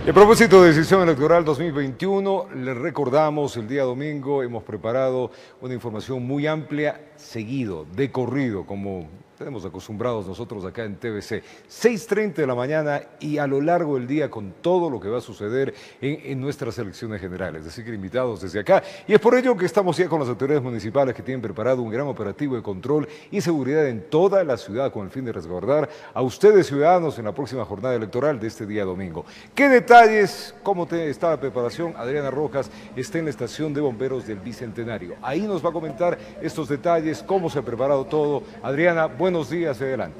Y a propósito de decisión electoral 2021, les recordamos, el día domingo hemos preparado una información muy amplia, seguido, de corrido, como tenemos acostumbrados nosotros acá en TVC. 6:30 de la mañana y a lo largo del día con todo lo que va a suceder en nuestras elecciones generales. Así que invitados desde acá. Y es por ello que estamos ya con las autoridades municipales que tienen preparado un gran operativo de control y seguridad en toda la ciudad con el fin de resguardar a ustedes ciudadanos en la próxima jornada electoral de este día domingo. ¿Qué detalles? ¿Cómo está la preparación? Adriana Rojas está en la estación de bomberos del Bicentenario. Ahí nos va a comentar estos detalles, cómo se ha preparado todo. Adriana, buenos días, adelante.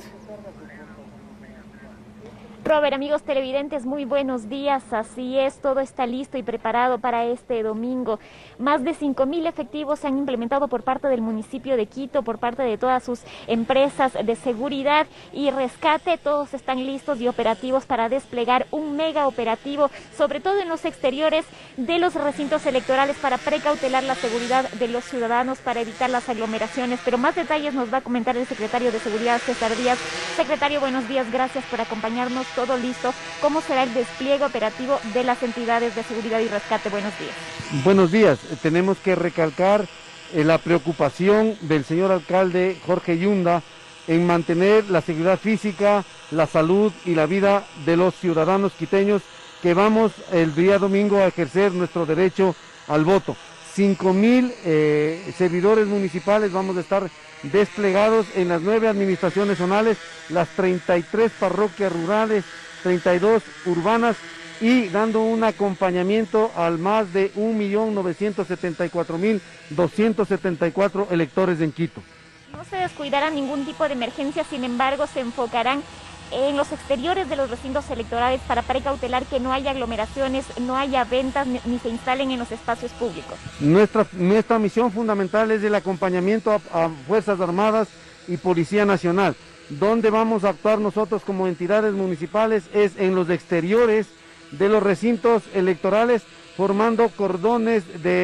Robert, amigos televidentes, muy buenos días. Así es, todo está listo y preparado para este domingo. Más de 5.000 efectivos se han implementado por parte del municipio de Quito, por parte de todas sus empresas de seguridad y rescate. Todos están listos y operativos para desplegar un mega operativo, sobre todo en los exteriores de los recintos electorales, para precautelar la seguridad de los ciudadanos, para evitar las aglomeraciones. Pero más detalles nos va a comentar el secretario de Seguridad, César Díaz. Secretario, buenos días, gracias por acompañarnos. Todo listo. ¿Cómo será el despliegue operativo de las entidades de seguridad y rescate? Buenos días. Buenos días. Tenemos que recalcar la preocupación del señor alcalde Jorge Yunda en mantener la seguridad física, la salud y la vida de los ciudadanos quiteños que vamos el día domingo a ejercer nuestro derecho al voto. 5.000 servidores municipales vamos a estar desplegados en las 9 administraciones zonales, las 33 parroquias rurales, 32 urbanas y dando un acompañamiento al más de 1.974.274 electores en Quito. No se descuidará ningún tipo de emergencia, sin embargo se enfocarán en los exteriores de los recintos electorales para precautelar que no haya aglomeraciones, no haya ventas ni se instalen en los espacios públicos. Nuestra misión fundamental es el acompañamiento a Fuerzas Armadas y Policía Nacional. Donde vamos a actuar nosotros como entidades municipales es en los exteriores de los recintos electorales, formando cordones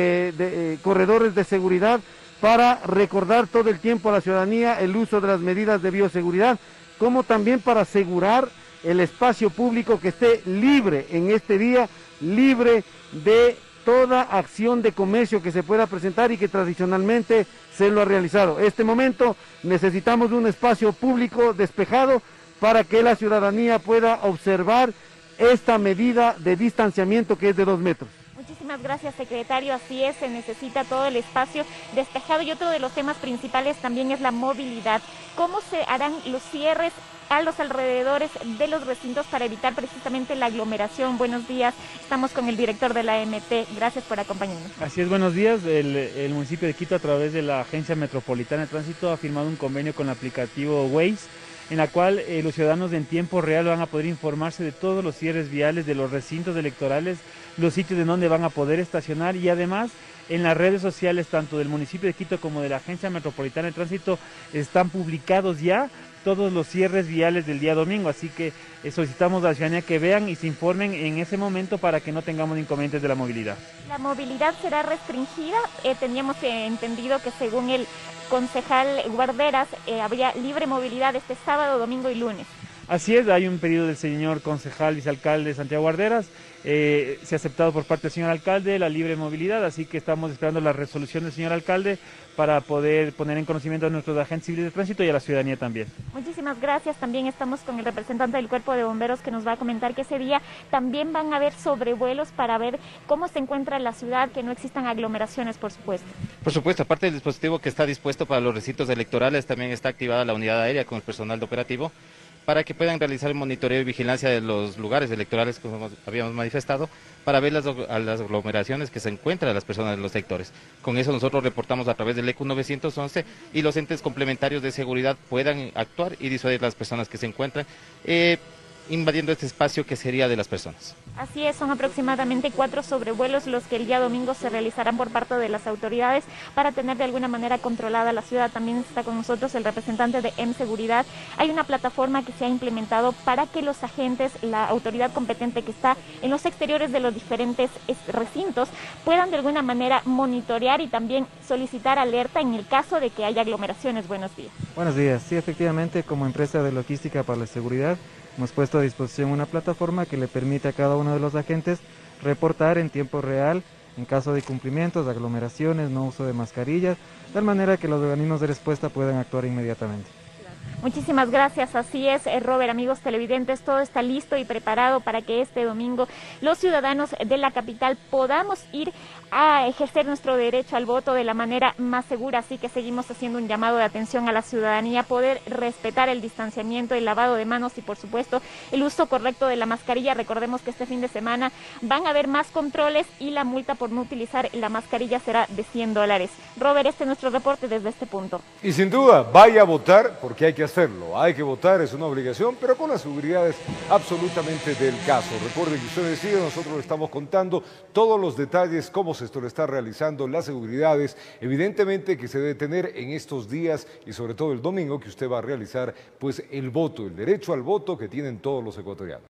corredores de seguridad para recordar todo el tiempo a la ciudadanía el uso de las medidas de bioseguridad, como también para asegurar el espacio público que esté libre en este día, libre de toda acción de comercio que se pueda presentar y que tradicionalmente se lo ha realizado. Este momento necesitamos un espacio público despejado para que la ciudadanía pueda observar esta medida de distanciamiento que es de 2 metros. Muchísimas gracias, secretario. Así es, se necesita todo el espacio despejado y otro de los temas principales también es la movilidad. ¿Cómo se harán los cierres a los alrededores de los recintos para evitar precisamente la aglomeración? Buenos días, estamos con el director de la AMT. Gracias por acompañarnos. Así es, buenos días. El municipio de Quito, a través de la Agencia Metropolitana de Tránsito, ha firmado un convenio con el aplicativo Waze, en la cual los ciudadanos en tiempo real van a poder informarse de todos los cierres viales de los recintos electorales, los sitios en donde van a poder estacionar, y además en las redes sociales tanto del municipio de Quito como de la Agencia Metropolitana de Tránsito están publicados ya todos los cierres viales del día domingo, así que solicitamos a la ciudadanía que vean y se informen en ese momento para que no tengamos inconvenientes de la movilidad. ¿La movilidad será restringida? Teníamos entendido que según el concejal Guarderas habría libre movilidad este sábado, domingo y lunes. Así es, hay un pedido del señor concejal vicealcalde Santiago Guarderas, se ha aceptado por parte del señor alcalde la libre movilidad, así que estamos esperando la resolución del señor alcalde para poder poner en conocimiento a nuestros agentes civiles de tránsito y a la ciudadanía también. Muchísimas gracias. También estamos con el representante del Cuerpo de Bomberos que nos va a comentar que ese día también van a haber sobrevuelos para ver cómo se encuentra la ciudad, que no existan aglomeraciones, por supuesto. Por supuesto, aparte del dispositivo que está dispuesto para los recintos electorales, también está activada la unidad aérea con el personal de operativo para que puedan realizar el monitoreo y vigilancia de los lugares electorales, como habíamos manifestado, para ver las aglomeraciones que se encuentran las personas de los sectores. Con eso nosotros reportamos a través del ECU 911 y los entes complementarios de seguridad puedan actuar y disuadir a las personas que se encuentran invadiendo este espacio que sería de las personas. Así es, son aproximadamente 4 sobrevuelos los que el día domingo se realizarán por parte de las autoridades para tener de alguna manera controlada la ciudad. También está con nosotros el representante de M-Seguridad. Hay una plataforma que se ha implementado para que los agentes, la autoridad competente que está en los exteriores de los diferentes recintos, puedan de alguna manera monitorear y también solicitar alerta en el caso de que haya aglomeraciones. Buenos días. Buenos días. Sí, efectivamente, como empresa de logística para la seguridad, Hemos puesto a disposición una plataforma que le permite a cada uno de los agentes reportar en tiempo real en caso de incumplimientos, aglomeraciones, no uso de mascarillas, de tal manera que los organismos de respuesta puedan actuar inmediatamente. Muchísimas gracias, así es, Robert, amigos televidentes, todo está listo y preparado para que este domingo los ciudadanos de la capital podamos ir a ejercer nuestro derecho al voto de la manera más segura, así que seguimos haciendo un llamado de atención a la ciudadanía, poder respetar el distanciamiento, el lavado de manos y por supuesto el uso correcto de la mascarilla. Recordemos que este fin de semana van a haber más controles y la multa por no utilizar la mascarilla será de $100. Robert, este es nuestro reporte desde este punto. Y sin duda, vaya a votar porque hay que hacerlo. Hay que votar, es una obligación, pero con las seguridades absolutamente del caso. Recuerde que usted decide, nosotros le estamos contando todos los detalles, cómo se le está realizando, las seguridades, evidentemente que se debe tener en estos días y sobre todo el domingo que usted va a realizar pues el voto, el derecho al voto que tienen todos los ecuatorianos.